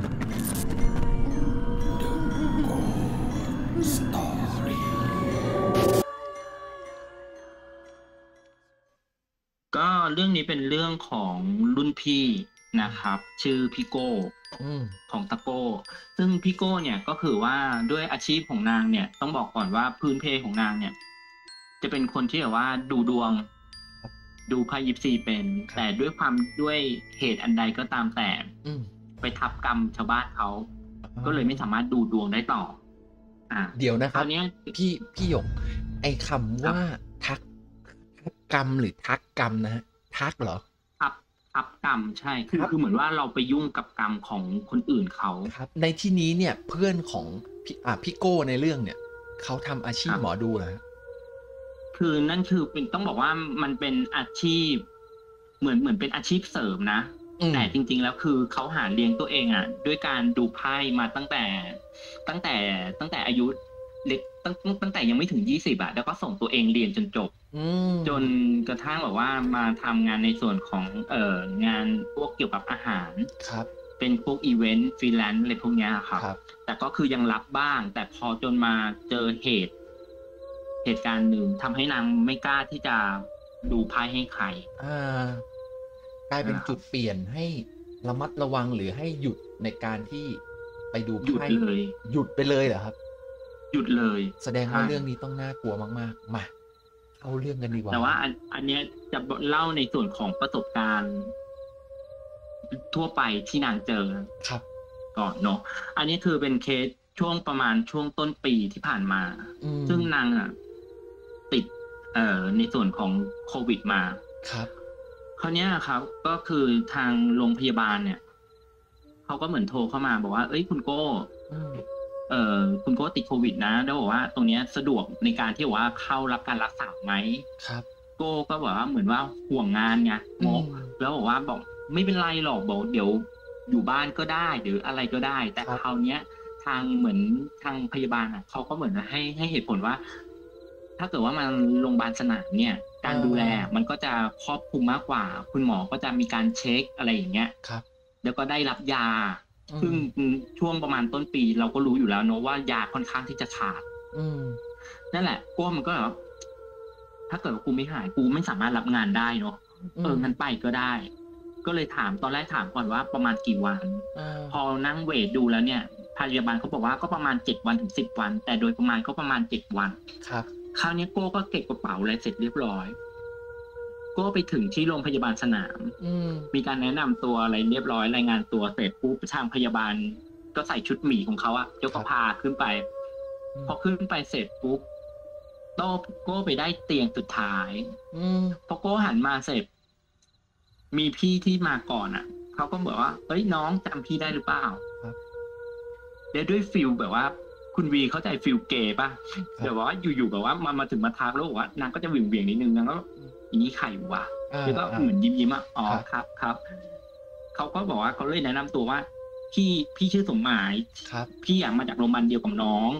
ก็เรื่องนี้เป็นเรื่องของรุ่นพี่นะครับชื่อพี่โก้ของตะโก้ซึ่งพี่โก้เนี่ยก็คือว่าด้วยอาชีพของนางเนี่ยต้องบอกก่อนว่าพื้นเพของนางเนี่ยจะเป็นคนที่แบบว่าดูดวงดูไพ่ยิปซีเป็นแต่ด้วยเหตุอันใดก็ตามแต่ไปทับกรรมชาวบ้านเขาก็เลยไม่สามารถดูดวงได้ต่อเดี๋ยวนะครับพี่หยกไอ้คำว่าทักกรรมหรือทักกรรมนะฮะทักเหรอทับกรรมใช่คือเหมือนว่าเราไปยุ่งกับกรรมของคนอื่นเขาครับในที่นี้เนี่ยเพื่อนของพี่โก้ในเรื่องเนี่ยเขาทำอาชีพหมอดูเหรอคือนั่นคือเป็นต้องบอกว่ามันเป็นอาชีพเหมือนเป็นอาชีพเสริมนะแต่จริงๆแล้วคือเขาหาเลี้ยงตัวเองด้วยการดูไพ่มาตั้งแต่อายุเล็กตั้งแต่ยังไม่ถึง20แล้วก็ส่งตัวเองเรียนจนจบจนกระทั่งแบบว่ามาทำงานในส่วนของงานพวกเกี่ยวกับอาหารครับเป็นพวกอีเวนต์ฟรีแลนซ์อะไรพวกนี้ครับแต่ก็คือยังรับบ้างแต่พอจนมาเจอเหตุการณ์หนึ่งทำให้นางไม่กล้าที่จะดูไพ่ให้ใครกลายเป็นจุดเปลี่ยนให้ระมัดระวังหรือให้หยุดในการที่ไปดูไพ่หยุดไปเลยเหรอครับหยุดเลยแสดงว่าเรื่องนี้ต้องน่ากลัวมากๆมาเอาเรื่องกันดีกว่าแต่ว่าอันนี้จะเล่าในส่วนของประสบการณ์ทั่วไปที่นางเจอครับก่อนเนาะอันนี้คือเป็นเคสช่วงประมาณช่วงต้นปีที่ผ่านมาซึ่งนางติดในส่วนของโควิดมาครับคราวนี้ครับก็คือทางโรงพยาบาลเนี่ยเขาก็เหมือนโทรเข้ามาบอกว่าเอ้ยคุณโก้คุณโก้ติดโควิดนะแล้วบอกว่าตรงนี้สะดวกในการที่ว่าเข้ารับการรักษาไหมครับโก้ก็บอกว่าเหมือนว่าห่วงงานไงแล้วบอกว่าบอกไม่เป็นไรหรอกบอกเดี๋ยวอยู่บ้านก็ได้หรืออะไรก็ได้แต่คราวนี้ทางเหมือนทางพยาบาลเขาก็เหมือนให้เหตุผลว่าถ้าเกิดว่ามันโรงพยาบาลสนามเนี่ยการดูแลมันก็จะครอบคลุมมากกว่าคุณหมอก็จะมีการเช็คอะไรอย่างเงี้ยแล้วก็ได้รับยาซึ่งช่วงประมาณต้นปีเราก็รู้อยู่แล้วเนอะว่ายาค่อนข้างที่จะขาดนั่นแหละก็มันก็แบบถ้าเกิดว่ากูไม่หายกูไม่สามารถรับงานได้เนอะงั้นไปก็ได้ก็เลยถามตอนแรกถามก่อนว่าประมาณกี่วันพอนั่งเวทดูแล้วเนี่ยพยาบาลเขาบอกว่าก็ประมาณ7 วันถึง10 วันแต่โดยประมาณก็ประมาณ7 วันครับคราวนี้โก้ก็เก็บกระเป๋าอะไรเสร็จเรียบร้อยโก้ไปถึงที่โรงพยาบาลสนามมีการแนะนำตัวอะไรเรียบร้อยรายงานตัวเสร็จปุ๊บทางพยาบาลก็ใส่ชุดหมีของเขาเดี๋ยวก็พาขึ้นไปพอขึ้นไปเสร็จปุ๊บโก้ไปได้เตียงสุดท้ายพอโก้หันมาเสร็จมีพี่ที่มาก่อนเขาก็บอกว่าเอ้ยน้องจำพี่ได้หรือเปล่าเดี๋ยวด้วยฟิลแบบว่าคุณวีเข้าใจฟิลเกย์ป่ะเดี๋ยวว่าอยู่ๆแบบว่ามาถึงมาทักแล้วบอกว่านางก็จะเหวี่ยงนิดนึงนางก็อย่างนี้ใครวะแล้วก็เหมือนยิ้มอ๋อครับเขาก็บอกว่าเขาเลยแนะนำตัวว่าพี่ชื่อสมหมายพี่อยากมาจากโรงพยาบาลเดียวกับน้อง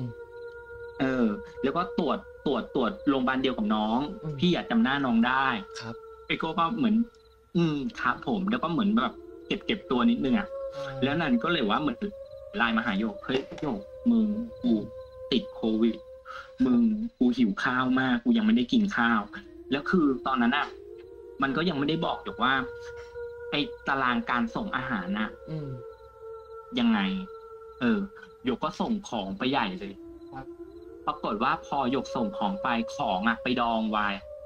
แล้วก็ตรวจโรงพยาบาลเดียวกับน้องพี่อยากจำหน้าน้องได้ครับไอ้ก็เหมือนครับผมแล้วก็เหมือนแบบเก็บตัวนิดนึงแล้วนั่นก็เลยว่าเหมือนไลน์มาหาโยกเฮ้ยโยกมึงกูติดโควิดมึงกูหิวข้าวมากกูยังไม่ได้กินข้าวแล้วคือตอนนั้นมันก็ยังไม่ได้บอกโยกว่าไอ้ตารางการส่งอาหารยังไงโยกก็ส่งของไปใหญ่เลยปรากฏว่าพอโยกส่งของไปของไปดองไว้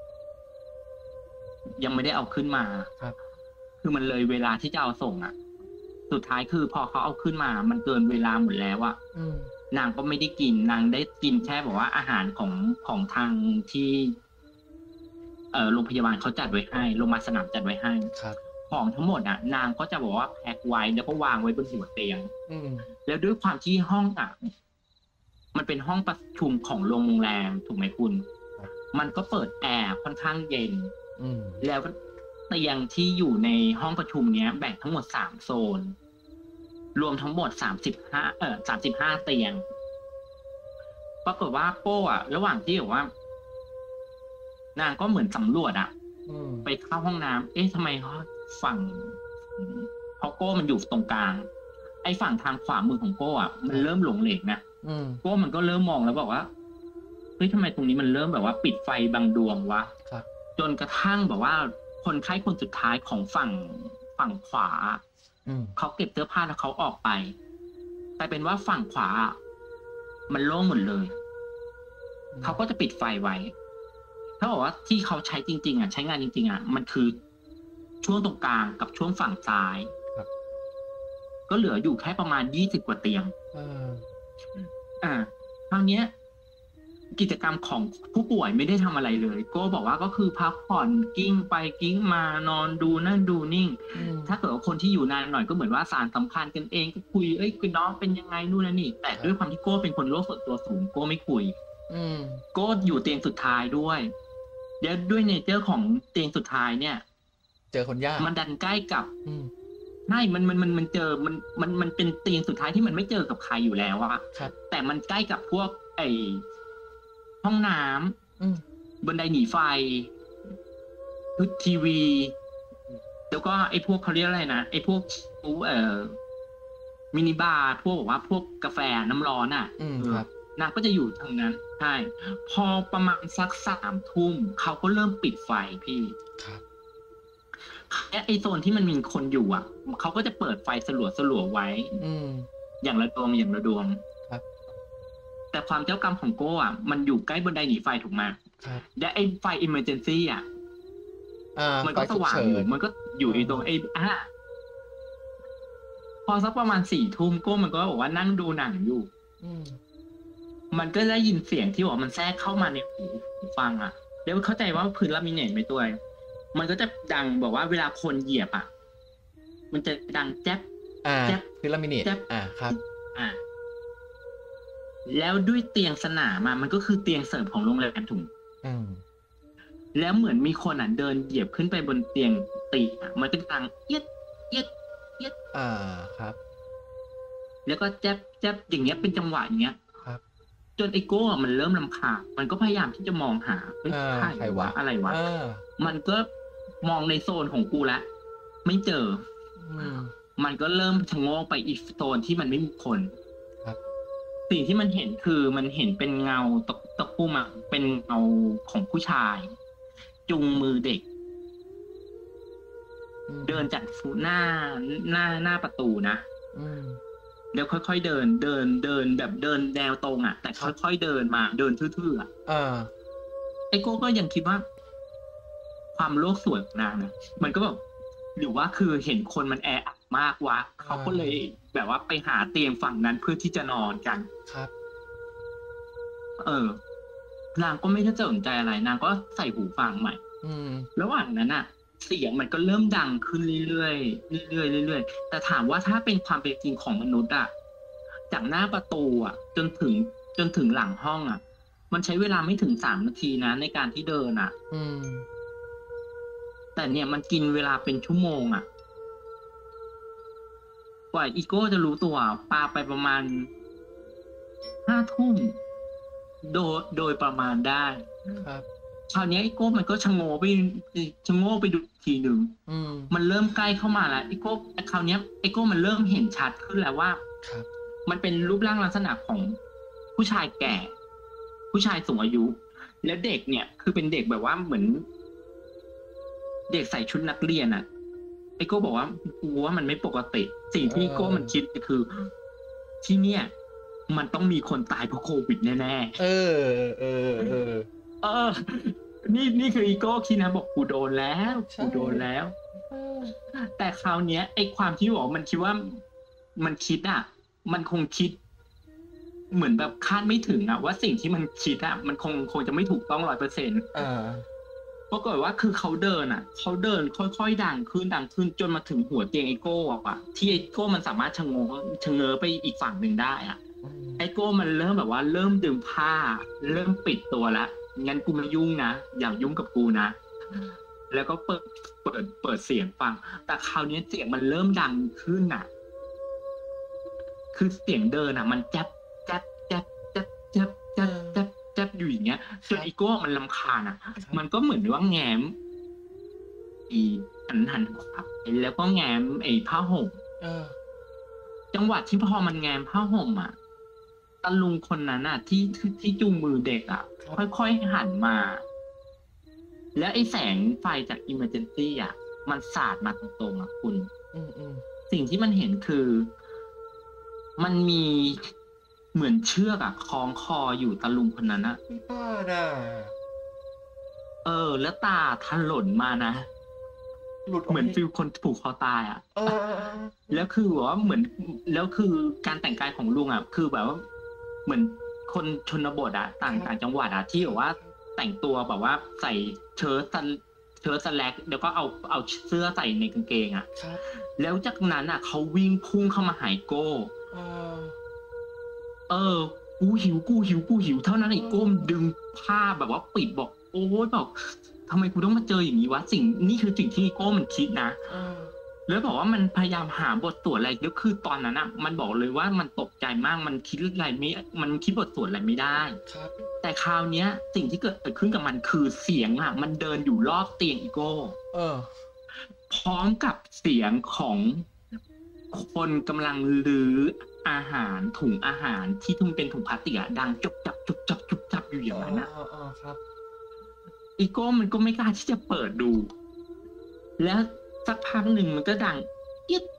ยังไม่ได้เอาขึ้นมาคือมันเลยเวลาที่จะเอาส่งสุดท้ายคือพอเขาเอาขึ้นมามันเกินเวลาหมดแล้วนางก็ไม่ได้กินนางได้กินแค่บอกว่าอาหารของทางที่โรงพยาบาลเขาจัดไว้ให้โรงพยาบาลสนามจัดไว้ให้ของทั้งหมดนางก็จะบอกว่าแพ็คไว้แล้วก็วางไว้บนหัวเตียงแล้วด้วยความที่ห้องมันเป็นห้องประชุมของโรงแรมถูกไหมคุณมันก็เปิดแอร์ค่อนข้างเย็นแล้วเตียงที่อยู่ในห้องประชุมเนี้ยแบ่งทั้งหมด3 โซนรวมทั้งหมด35เตียงปรากฏว่าโก้ระหว่างที่แบบว่านางก็เหมือนสำรวจไปเข้าห้องน้ำทำไมฝั่งเพราะโก้มันอยู่ตรงกลางไอ้ฝั่งทางขวามือของโก้อ่ะมันเริ่มหลงเหลงนะโก้มันก็เริ่มมองแล้วบอกว่าเฮ้ยทำไมตรงนี้มันเริ่มแบบว่าปิดไฟบางดวงวะจนกระทั่งแบบว่าคนไข้คนสุดท้ายของฝั่งขวาเขาเก็บเสื้อผ้าแล้วเขาออกไปแต่เป็นว่าฝั่งขวามันโล่งหมดเลยเขาก็จะปิดไฟไว้เขาบอกว่าที่เขาใช้จริงๆอ่ะใช้งานจริงๆอ่ะมันคือช่วงตรงกลางกับช่วงฝั่งซ้ายก็เหลืออยู่แค่ประมาณ20 กว่าเตียงคราวนี้กิจกรรมของผู้ป่วยไม่ได้ทำอะไรเลยโก้บอกว่าก็คือพักผ่อนกิ้งไปกิ้งมานอนดูนั่นดูนิ่งถ้าเกิดว่าคนที่อยู่นานหน่อยก็เหมือนว่าสารสัมพันธ์กันเองก็คุยคุณน้องเป็นยังไงนู่นนี่แต่ด้วยความที่โก้เป็นคนโลกส่วนตัวสูงโก้ไม่คุยโก้อยู่เตียงสุดท้ายด้วยและด้วยเนเจอร์ของเตียงสุดท้ายเนี่ยเจอคนยากมันดันใกล้กับใช่มันเจอมันเป็นเตียงสุดท้ายที่มันไม่เจอกับใครอยู่แล้วอะแต่มันใกล้กับพวกห้องน้ำบันไดหนีไฟทีวีแล้วก็ไอ้พวกเขาเรียกอะไรนะไอ้พวกมินิบาร์พวกบอกว่าพวกกาแฟน้ำร้อนอ่ะนางก็จะอยู่ทางนั้นใช่พอประมาณสัก3 ทุ่มเขาก็เริ่มปิดไฟพี่ไอ้โซนที่มันมีคนอยู่อ่ะเขาก็จะเปิดไฟสลัวไว้อย่างละดวงแต่ความเจ้ากรรมของโก้อ่ะมันอยู่ใกล้บันไดหนีไฟถูกไหมและไอ้ไฟอิมเมอร์เจนซี่อ่ะมันก็สว่างอยู่มันก็อยู่ในตรงพอสักประมาณ4 ทุ่มโก้มันก็บอกว่านั่งดูหนังอยู่มันก็ได้ยินเสียงที่บอกมันแทรกเข้ามาในหูฟังอ่ะแล้วเข้าใจว่าพื้นลามิเนตไม่ตัวมันก็จะดังบอกว่าเวลาคนเหยียบอ่ะมันจะดังแจ๊บแจ๊บพื้นลามิเนตครับแล้วด้วยเตียงสนามมันก็คือเตียงเสริมของโรงแรมถุงแล้วเหมือนมีคนเดินเหยียบขึ้นไปบนเตียงตีมันก็ดังเอี๊ยดครับแล้วก็แจ๊บอย่างเงี้ยเป็นจังหวะอย่างเงี้ยครับจนไอโก้มันเริ่มรำคาญมันก็พยายามที่จะมองหาใครวะอะไรวะมันก็มองในโซนของกูแล้วไม่เจอมันก็เริ่มชะโงกไปอีกโซนที่มันไม่มีคนสิ่งที่มันเห็นคือมันเห็นเป็นเงาตะคุ่มเป็นเงาของผู้ชายจุงมือเด็กเดินจากหน้าประตูนะแล้วค่อยๆเดินแบบเดินแนวตรงแต่ค่อยๆเดินมาเดินทื่อๆไอโก้ก็ยังคิดว่าความโลกสวยของนางนะมันก็แบบหรือว่าคือเห็นคนมันแออัดมากวะเขาก็เลยแบบว่าไปหาเตียงฝั่งนั้นเพื่อที่จะนอนกันครับนางก็ไม่ได้สนใจอะไรนางก็ใส่หูฟังใหม่ระหว่างนั้นเสียงมันก็เริ่มดังขึ้นเรื่อยๆแต่ถามว่าถ้าเป็นความเป็นจริงของมนุษย์จากหน้าประตูจนถึงหลังห้องมันใช้เวลาไม่ถึง3 นาทีนะในการที่เดินแต่เนี่ยมันกินเวลาเป็นชั่วโมงกว่าอีโก้จะรู้ตัวปาไปประมาณ5 ทุ่มโดยประมาณได้ครับคราวนี้ไอโก้มันก็ชะโงกไปดูทีหนึ่งมันเริ่มใกล้เข้ามาแล้วไอโก้คราวนี้ไอโก้มันเริ่มเห็นชัดขึ้นแล้วว่ามันเป็นรูปร่างลักษณะของผู้ชายแก่ผู้ชายสูงอายุแล้วเด็กเนี่ยคือเป็นเด็กแบบว่าเหมือนเด็กใส่ชุดนักเรียนไอโก้บอกว่ากูว่ามันไม่ปกติสิ่งที่ไอโก้มันคิดคือที่เนี่ยมันต้องมีคนตายเพราะโควิดแน่ๆนี่คืออีโก้คิดนะบอกกูโดนแล้วแต่คราวนี้ไอ้ความที่บอกมันคิดว่ามันคิดมันคงคิดเหมือนแบบคาดไม่ถึงว่าสิ่งที่มันคิดมันคงจะไม่ถูกต้อง 100%ปรากฏว่าคือเขาเดินค่อยๆดังขึ้นจนมาถึงหัวเตียงไอโก้ที่ไอโก้มันสามารถชะเง้อไปอีกฝั่งหนึ่งได้ไอโก้มันเริ่มแบบว่าเริ่มดึงผ้าเริ่มปิดตัวแล้วงั้นกูไม่ยุ่งนะอย่ายุ่งกับกูนะแล้วก็เปิดเสียงฟังแต่คราวนี้เสียงมันเริ่มดังขึ้นคือเสียงเดินมันแจ๊บอยู่อย่างเงี้ยจนอีโก้มันรำคาญมันก็เหมือนว่าแง้มหันขวาแล้วก็แง้มไอ้ผ้าห่มจังหวะที่พอมันแง้มผ้าห่มอ่ะตาลุงคนนั้นอ่ะที่จูงมือเด็กอ่ะค่อยๆหันมา แล้วไอ้แสงไฟจากอิมเมอร์เจนซี่อ่ะมันสาดมาตรงๆอ่ะคุณสิ่งที่มันเห็นคือ มันมีเหมือนเชือกอ่ะคล้องคออยู่ตาลุงคนนั้นนะบ้าน่ะแล้วตาถลนมานะหลุดเหมือนฟิลคนผูกคอตายอ่ะแล้วคือว่าเหมือนแล้วคือการแต่งกายของลุงอ่ะคือแบบว่าเหมือนคนชนบทอ่ะต่างจังหวัดอ่ะที่แบบว่าแต่งตัวแบบว่าใส่เชิ้ตสแล็กแล้วก็เอาเสื้อใส่ในกางเกงอ่ะแล้วจากนั้นอ่ะเขาวิ่งพุ่งเข้ามาหาโก้กูหิวเท่านั้นไอ้โก้มดึงผ้าแบบว่าปิดบอกโอ้ยบอกทำไมกูต้องมาเจออย่างนี้วะนี่คือสิ่งที่โก้มันคิดนะแล้วบอกว่ามันพยายามหาบทสวดอะไรแล้วคือตอนนั้นอ่ะมันบอกเลยว่ามันตกใจมากมันคิดอะไรไม่มันคิดบทสวดอะไรไม่ได้แต่คราวเนี้ยสิ่งที่เกิดขึ้นกับมันคือเสียงอ่ะมันเดินอยู่รอบเตียงอีโก้พร้อมกับเสียงของคนกำลังลื้ออาหารถุงอาหารที่ทุ่มเป็นถุงพลาสติกดังจุบจับอยู่อย่างนั้นนะครับอีโก้มันก็ไม่กล้าที่จะเปิดดูแล้วสักพักหนึ่งมันก็ดังอิด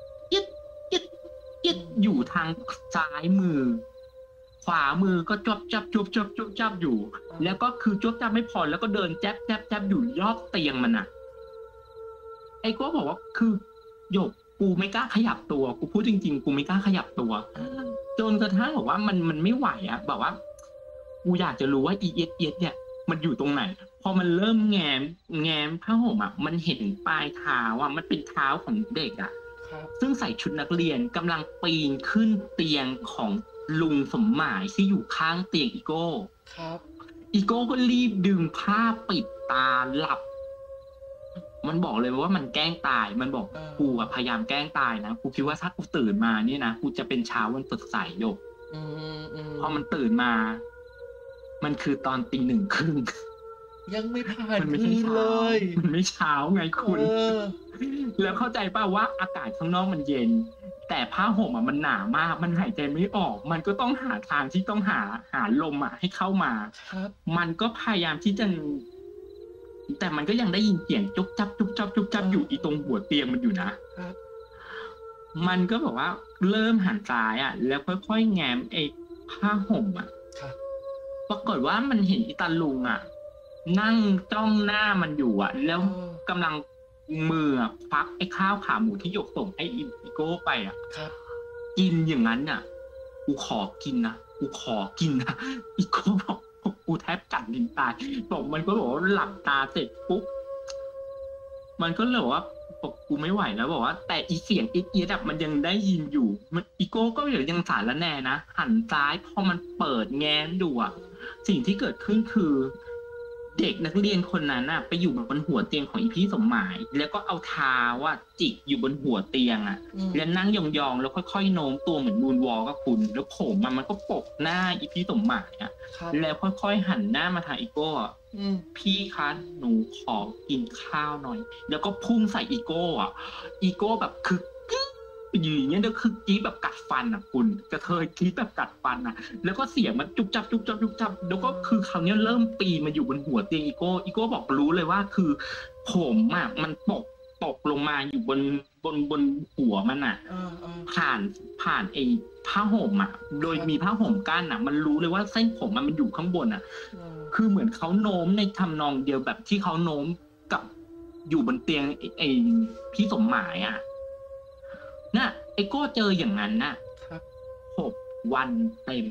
อยู่ทางซ้ายมือขวามือก็จับอยู่แล้วก็คือจับไม่พอแล้วก็เดินแจ๊บอยู่รอบเตียงมันอะไอ้โก้บอกว่าคือหยกกูไม่กล้าขยับตัวกูพูดจริงๆกูไม่กล้าขยับตัวจนกระทั่งบอกว่ามันไม่ไหวอะแบบว่ากูอยากจะรู้ว่าอีเอสเนี่ยมันอยู่ตรงไหนพอมันเริ่มแง้มผ้าห่มอะมันเห็นปลายเท้าอะมันเป็นเท้าของเด็กอะซึ่งใส่ชุดนักเรียนกำลังปีนขึ้นเตียงของลุงสมหมายที่อยู่ข้างเตียงอีโก้อีโก้ก็รีบดึงผ้าปิดตาหลับมันบอกเลยว่ามันแกล้งตายมันบอกกูพยายามแกล้งตายนะกูคิดว่าถ้ากูตื่นมาเนี่ยนะกูจะเป็นเช้าวันสดใสโยกพอมันตื่นมามันคือตอน 01:30 ยังไม่ผ่านคืนเลยมันไม่เช้าไงคุณแล้วเข้าใจป่ะว่าอากาศข้างนอกมันเย็นแต่ผ้าห่มมันหนามากมันหายใจไม่ออกมันก็ต้องหาทางที่ต้องหาลมให้เข้ามามันก็พยายามที่จะแต่มันก็ยังได้ยินเสียงจุ๊บจับอยู่อีตรงหัวเตียงมันอยู่นะมันก็บอกว่าเริ่มหันซ้ายแล้วค่อยๆแง้มไอ้ผ้าห่มปรากฏว่ามันเห็นอีตาลุงนั่งจ้องหน้ามันอยู่แล้วกำลังมือฟักไอ้ข้าวขาหมูที่หยกส่งให้อีโก้ไปกินอย่างนั้นกูขอกินนะอีโก้บอกกูแทบกัดลิ้นตายบอกมันก็บอกว่าหลับตาเสร็จปุ๊บมันก็เลยว่าบอกกูไม่ไหวแล้วบอกว่าแต่อีเสียงอีมันยังได้ยินอยู่มันอีโก้ก็ยังสารแน่นะหันซ้ายพอมันเปิดแง้มดูสิ่งที่เกิดขึ้นคือเด็กนักเรียนคนนั้นไปอยู่บนหัวเตียงของอีพี่สมหมายแล้วก็เอาเท้าจิกอยู่บนหัวเตียงแล้วนั่งยองๆแล้วค่อยๆโน้มตัวเหมือนมูนวอล์กคุณแล้วผมมันก็ปกหน้าอีพี่สมหมายแล้วค่อยๆหันหน้ามาทางอีโก้พี่คะหนูขอกินข้าวหน่อยแล้วก็พุ่งใส่อีโก้อีโก้แบบคืออยู่อย่างเงี้ยแล้วคือกรี๊ดแบบกัดฟันคุณกระเทยกรี๊ดแบบกัดฟันแล้วก็เสียงมันจุบจับแล้วก็คือคราวนี้เริ่มปีนมาอยู่บนหัวเตียงอีโก้บอกรู้เลยว่าคือผมมันตกลงมาอยู่บนหัวมันผ่านไอ้ผ้าห่มโดยมีผ้าห่มกั้นมันรู้เลยว่าเส้นผมมันอยู่ข้างบนคือเหมือนเขาโน้มในทำนองเดียวแบบที่เขาโน้มกับอยู่บนเตียงไอ้พี่สมหมายน่ะไอ้โก้เจออย่างนั้น6 วันเต็ม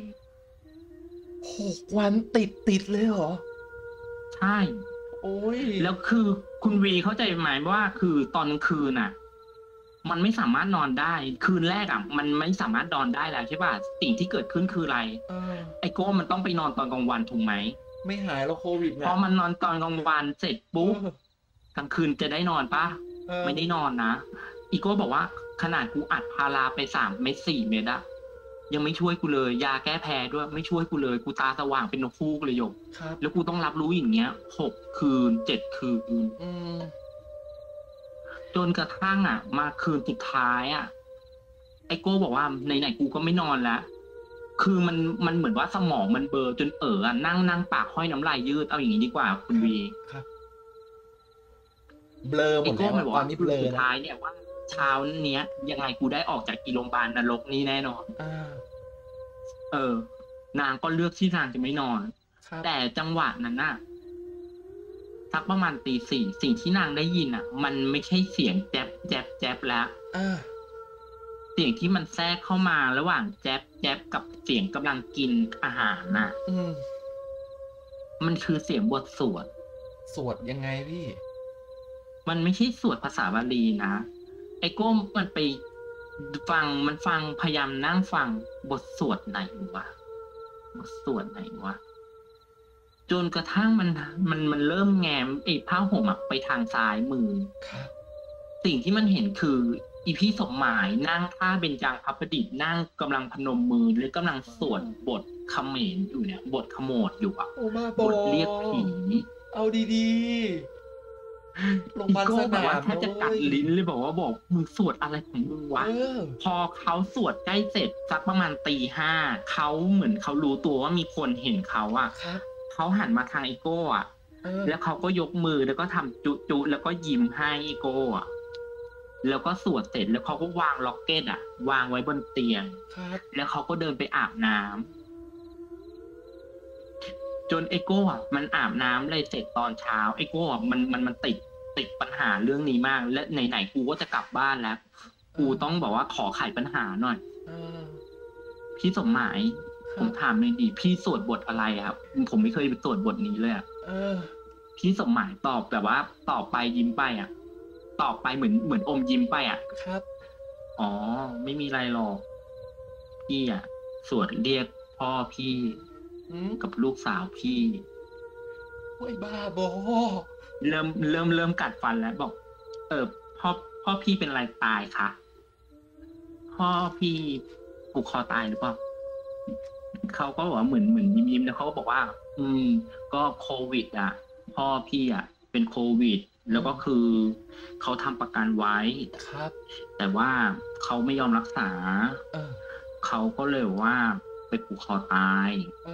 6 วันติดเลยเหรอใช่โอ้ยแล้วคือคุณวีเข้าใจไหมว่าคือตอนคืนมันไม่สามารถนอนได้คืนแรกมันไม่สามารถนอนได้แล้วใช่ป่ะสิ่งที่เกิดขึ้นคืออะไรไอ้โก้มันต้องไปนอนตอนกลางวันถูกไหมไม่หายแล้วโควิดพอมันนอนตอนกลางวันเสร็จปุ๊บกลางคืนจะได้นอนป่ะไม่ได้นอนนะอีโก้บอกว่าขนาดกูอัดพาราไป3 เม็ด 4 เม็ดยังไม่ช่วยกูเลยยาแก้แพ้ด้วยไม่ช่วยกูเลยกูตาสว่างเป็นนกฟูกเลยโยกแล้วกูต้องรับรู้อย่างเงี้ย6 คืน 7 คืนจนกระทั่งมาคืนสุดท้ายไอโก้บอกว่าไหนๆกูก็ไม่นอนแล้วคือมันเหมือนว่าสมองมันเบลอจนนั่งปากห้อยน้ำลายยืดเอาอย่างนี้ดีกว่าคุณวีครับเบลอหมดแล้วตอนนี้เบลอสุดท้ายเนี่ยว่าเช้าเนี้ยยังไงกูได้ออกจากโรงพยาบาลนรกนี้แน่นอนนางก็เลือกที่นางจะไม่นอนแต่จังหวะนั้นน่ะสักประมาณตี 4สิ่งที่นางได้ยินอ่ะมันไม่ใช่เสียงแจ๊บแจ๊บแจ๊บแล้วเสียงที่มันแทรกเข้ามาระหว่างแจ๊บแจ๊บกับเสียงกำลังกินอาหารน่ะมันคือเสียงบทสวดยังไงพี่มันไม่ใช่สวดภาษาบาลีนะไอ้โก้มันไปฟังพยายามนั่งฟังบทสวดไหนวะจนกระทั่งมันเริ่มแง้มไอ้ผ้าห่มไปทางซ้ายมือสิ่งที่มันเห็นคืออีพี่สมหมายนั่งท่าเบญจางคประดิษฐ์นั่งกำลังพนมมือหรือกำลังสวดบทเขมรอยู่เนี่ยบทขโมดอยู่อ่ะบทเรียกผีเอาดีๆลงมาสนามแทบจะกัดลิ้นเลยบอกมึงสวดอะไรของมึงวะพอเขาสวดใกล้เสร็จสักประมาณตี 5เขาเหมือนเขารู้ตัวว่ามีคนเห็นเขาอ่ะเขาหันมาทางอีโก้อ่ะแล้วเขาก็ยกมือแล้วก็ทำจุแล้วก็ยิ้มให้อีโก้อ่ะแล้วก็สวดเสร็จแล้วเขาก็วางล็อกเก็ตอ่ะวางไว้บนเตียงแล้วเขาก็เดินไปอาบน้ำจนไอโก้อ่ะมันอาบน้ำเลยเสร็จตอนเช้าไอโก้อ่ะมันติดปัญหาเรื่องนี้มากและไหนๆกูก็จะกลับบ้านแล้วกูต้องบอกว่าขอไขปัญหาหน่อยพี่สมหมายผมถามเลยดิพี่สวดบทอะไรครับผมไม่เคยไปสวดบทนี้เลยอ่ะพี่สมหมายตอบแบบว่าตอบไปยิ้มไปอ่ะตอบไปเหมือนอมยิ้มไปอ่ะครับอ๋อไม่มีอะไรหรอกพี่อ่ะสวดเรียกพ่อพี่กับลูกสาวพี่โอ้ยบ้าบอเริ่มกัดฟันแล้วบอกพ่อพี่เป็นอะไรตายคะพ่อพี่ผูกคอตายหรือเปล่าเขาก็บอกว่าเหมือนยิ้มแล้วเขาก็บอกว่าก็โควิดอ่ะพ่อพี่อ่ะเป็นโควิดแล้วก็คือเขาทำประกันไว้ครับแต่ว่าเขาไม่ยอมรักษาเขาก็เลยว่าไปผูกคอตาย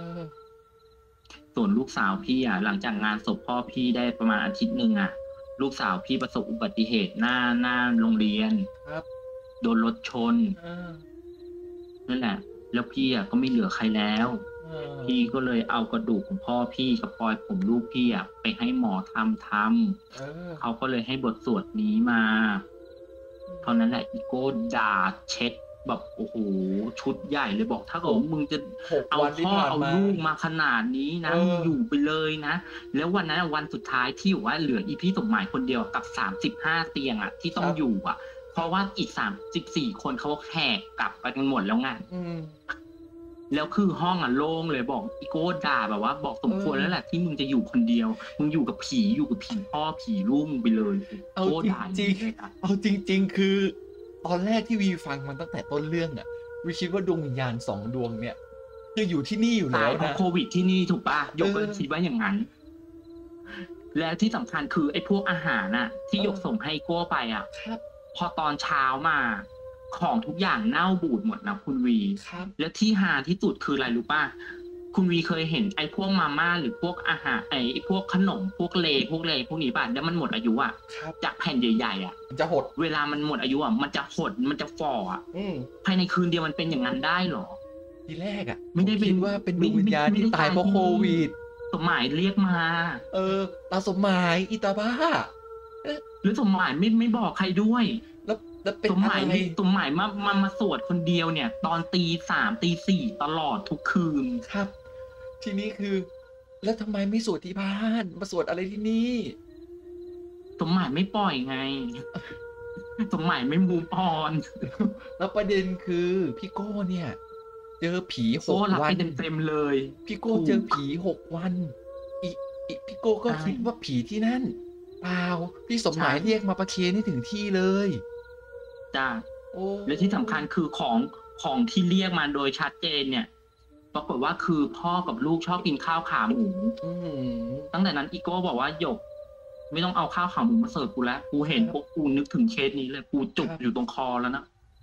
ส่วนลูกสาวพี่อ่ะหลังจากงานศพพ่อพี่ได้ประมาณอาทิตย์นึงอ่ะลูกสาวพี่ประสบอุบัติเหตุหน้าโรงเรียนครับโดนรถชนนั่นแหละแล้วพี่อ่ะก็ไม่เหลือใครแล้วพี่ก็เลยเอากระดูกของพ่อพี่กับปลอยผมลูกพี่อ่ะไปให้หมอทำเขาก็เลยให้บทสวดนี้มาเท่านั้นแหละอีโก้ด่าเช็ดแบบโอ้โหชุดใหญ่เลยบอกถ้าเกิดมึงจะเอาพ่อเอาลูกมาขนาดนี้นะอยู่ไปเลยนะแล้ววันนั้นวันสุดท้ายที่อยู่ว่าเหลืออีพี่สมหมายคนเดียวกับ35เตียงอ่ะที่ต้องอยู่อ่ะเพราะว่าอีก34คนเขาแหกกลับไปกันหมดแล้วไงแล้วคือห้องอ่ะโล่งเลยบอกอีโก้ด่าแบบว่าบอกสมควรแล้วแหละที่มึงจะอยู่คนเดียวมึงอยู่กับผีพ่อผีลูกมึงไปเลยเอาจริงคือตอนแรกที่วีฟังมันตั้งแต่ต้นเรื่องอ่ะวีคิดว่าดวงวิญญาณ2 ดวงเนี่ยคืออยู่ที่นี่อยู่แล้วนะโควิดที่นี่ถูกป่ะยกเลิกคิดว่าอย่างนั้นแล้วที่สำคัญคือไอ้พวกอาหารน่ะที่ยกส่งให้โก้ไปอ่ะพอตอนเช้ามาของทุกอย่างเน่าบูดหมดนะคุณวีแล้วที่ฮาที่สุดคืออะไรรู้ป่ะคุณวีเคยเห็นไอ้พวกมาม่าหรือพวกอาหารไอ้พวกขนมพวกเลพวกนี้ป่ะแล้วมันหมดอายุอ่ะจากแผ่นใหญ่ๆอ่ะมันจะหดเวลามันหมดอายุอ่ะมันจะหดมันจะฝ่ออ่ะภายในคืนเดียวมันเป็นอย่างนั้นได้หรอทีแรกอ่ะไม่ได้คิดว่าเป็นดวงวิญญาณที่ตายเพราะโควิดสมหมายเรียกมาตาสมหมายอีตาบ้าหรือสมหมายไม่บอกใครด้วยแล้วเป็นสมหมายมาสวดคนเดียวเนี่ยตอนตี 3 ตี 4ตลอดทุกคืนครับทีนี้คือแล้วทำไมไม่สวดที่บ้านมาสวดอะไรที่นี่สมหมายไม่ปล่อยไงสมหมายไม่มูฟออนแล้วประเด็นคือพี่โก้เนี่ยเจอผี6 วันเต็มเลยพี่โก้เจอผี6 วันอีพี่โก้ก็คิดว่าผีที่นั่นเปล่าพี่สมหมายเรียกมาประเคนให้ถึงที่เลยจ้าและที่สำคัญคือของที่เรียกมาโดยชัดเจนเนี่ยปรากฏว่าคือพ่อกับลูกชอบกินข้าวขาหมูตั้งแต่นั้นอีโก้บอกว่าหยกไม่ต้องเอาข้าวขาหมูมาเสิร์ฟกูแล้วกูเห็นพวกกูนึกถึงเคสนี้เลยกูจุกอยู่ตรงคอแล้วนะ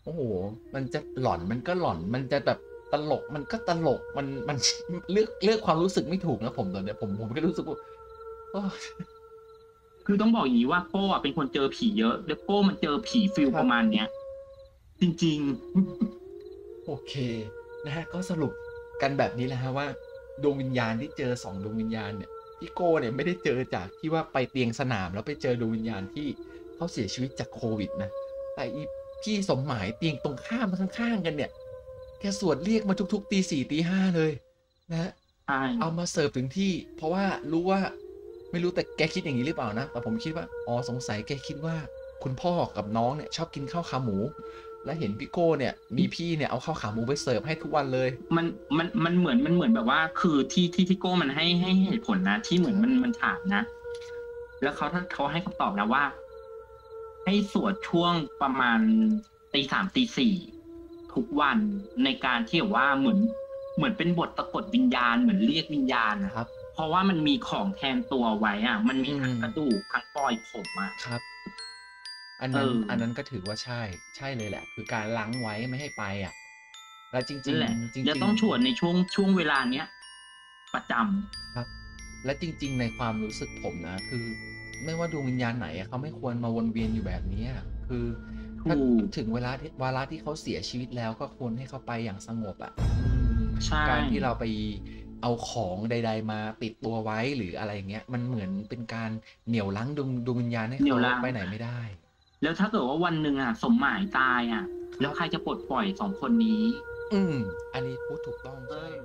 โอ้โหมันจะหลอนมันก็หลอนมันจะแบบตลกมันก็ตลกมันเลือกความรู้สึกไม่ถูกนะผมตอนเนี้ยผมก็รู้สึกว่าโอ้คือต้องบอกอย่างนี้ว่าโป้อะเป็นคนเจอผีเยอะแล้วโป้มันเจอผีฟิลประมาณเนี้ยจริงโอเคนะฮะก็สรุปกันแบบนี้แหละฮะว่าดวงวิญญาณที่เจอ2ดวงวิญญาณเนี่ยพี่โก้เนี่ยไม่ได้เจอจากที่ว่าไปเตียงสนามแล้วไปเจอดวงวิญญาณที่เขาเสียชีวิตจากโควิดนะแต่อีพี่สมหมายเตียงตรงข้ามข้างๆกันเนี่ยแกสวดเรียกมาทุกๆตี4ตี5เลยนะฮะๆใช่เอามาเสิร์ฟถึงที่เพราะว่ารู้ว่าไม่รู้แต่แกคิดอย่างนี้หรือเปล่านะแต่ผมคิดว่าอ๋อสงสัยแกคิดว่าคุณพ่อกับน้องเนี่ยชอบกินข้าวขาหมูและเห็นพี่โก้เนี่ยมีพี่เนี่ยเอาข้าวขาหมูไปเสิร์ฟให้ทุกวันเลยมันเหมือนแบบว่าคือที่โก้มันให้เหตุผลนะที่เหมือนมันถามนะแล้วเขาให้คำตอบแล้วว่า ให้สวดช่วงประมาณตีสามตีสี่ทุกวันในการที่แบบว่าเหมือนเป็นบทตะกดวิญญาณเหมือนเรียกวิญญาณนะครับเพราะว่ามันมีของแทนตัวไว้อ่ะมันมีทั้งกระดูกทั้งปลอยผมอ่ะครับอันนั้นก็ถือว่าใช่เลยแหละคือการล้างไว้ไม่ให้ไปอ่ะแล้วจรินั่งนแหละๆจริจะงต้องสวดในช่วงเวลาเนี้ยประจๆครับและจริงๆในความรู้สึกผมนะคือไม่ว่าดวงวิญญาณไหนอะเขาไม่ควรมาวนเวียนอยู่แบบนี้อะคือำถ้าถูกถึงวาระที่เขาเสียชีวิตแล้วก็ควรให้เขาไปอย่างสงบอ่ะใช่การที่เราไปเอาของใดๆมาติดตัวไว้หรืออะไรอย่างเงี้ยมันเหมือนเป็นการเหนี่ยวรั้งดวงวิญญาณให้เขาเหนี่ยวรั้งไปไหนไม่ได้แล้วถ้าเกิดว่าวันหนึ่งอ่ะสมหมายตายอ่ะครับแล้วใครจะปลดปล่อยสองคนนี้อืมอันนี้พูดถูกต้องเอใช่อ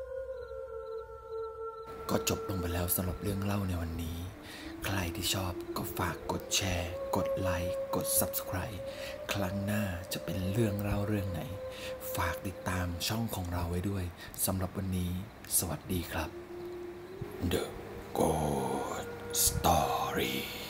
ก็จบลงไปแล้วสำหรับเรื่องเล่าในวันนี้ ใครที่ชอบก็ฝากกดแชร์ กดไลค์ กด Subscribe ครั้งหน้าจะเป็นเรื่องเล่าเรื่องไหน ฝากติดตามช่องของเราไว้ด้วยสำหรับวันนี้ สวัสดีครับ The Ghost Story